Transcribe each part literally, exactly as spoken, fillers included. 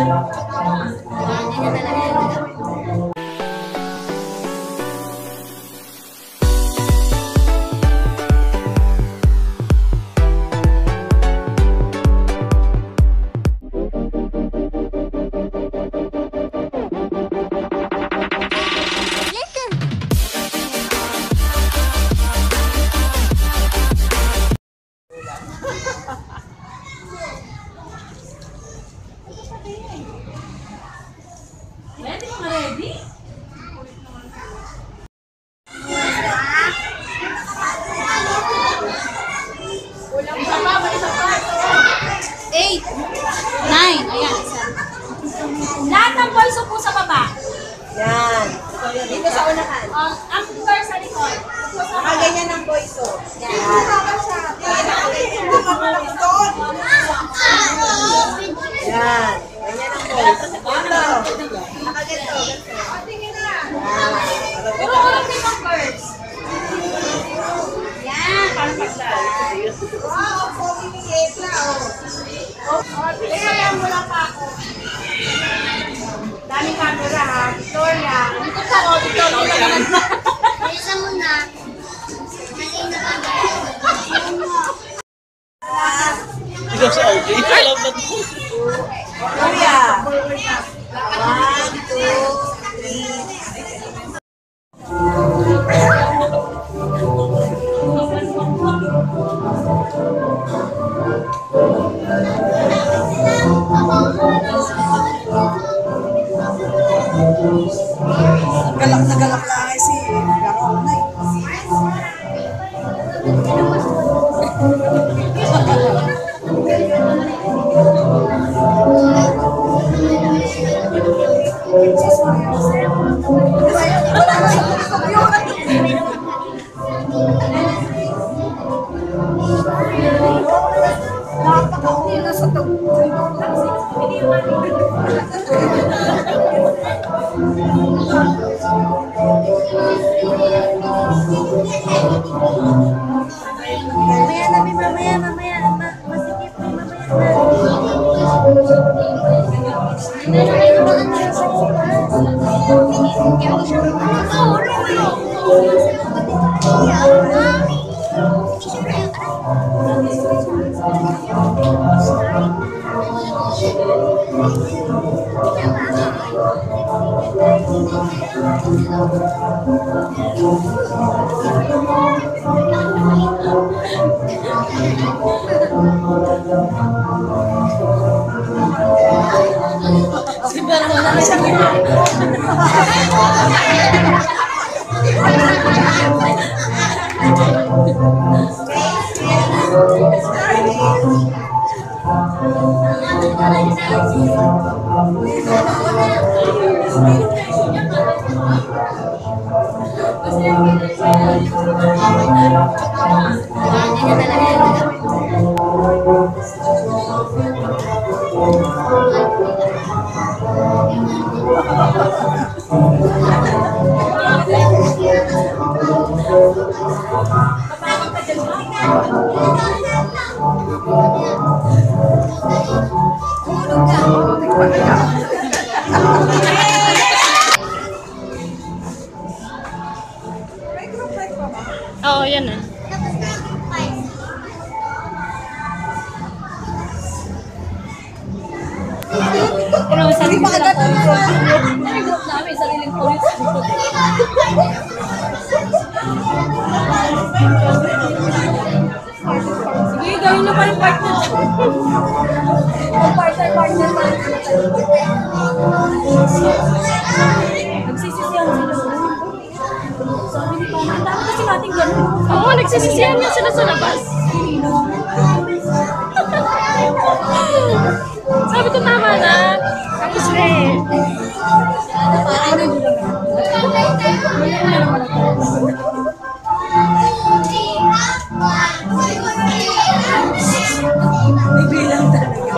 Yan. Dito sa unahan. Um, ang door sa likod. Nakaganyan ang boyso. Yan. Yan. Ganyan ang boyso. Ito. Nakaganto. Pero walang limang birds. Yan. Parang pagdal. Wow, pogi ni Epla. Kaya mo lang pa ako. Daming camera ha. Victoria. Dito sa o, Victoria. Isa muna. Mali na ba? Ikaw sa R J, alam na ito. Victoria. One, two, three. Galak na galak lang ay si Garong na napaka-uwi na sa tag Mamaya namin, mamaya, mamaya. Masikip po, mamaya Oo, yan na. Pero sarili ko lang po. Nag-group namin, sariling po. Sige, gawin na pa rin partner. Partner, partner, partner. Nagsisisiyan sila. Sabi ni Pama, dami kasi natin gano'n. Oo, nagsisisiyan nga sila sa labas. Sabi ko tama na. Tapos rin. Parang may bilang talaga.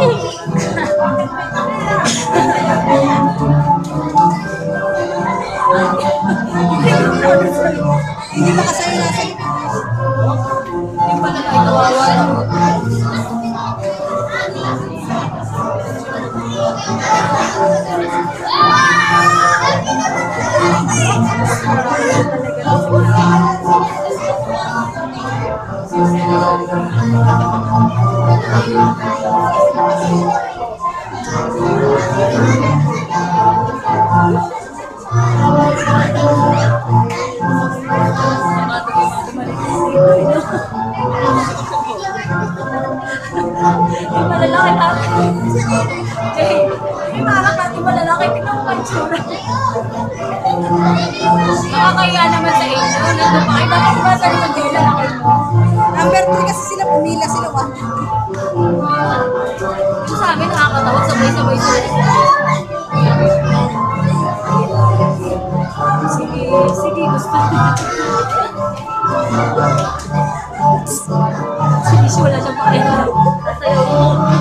Hindi ba kasi nasa hindi pa na kawawa. Malalaki natin. Jay, hindi parang natin malalaki. Tignan mo ang tsura. Nakakaya naman sa inyo. Nandun pa kayo. Dapat ba sa likod kayo lalaki mo? Number three kasi sila, pumila sila. one, two, three. Ito sa amin nakakatawa. Sabay-sabay sila. Sige, sige. Gusto. Sige, wala siyang pakita. Sasayaw mo.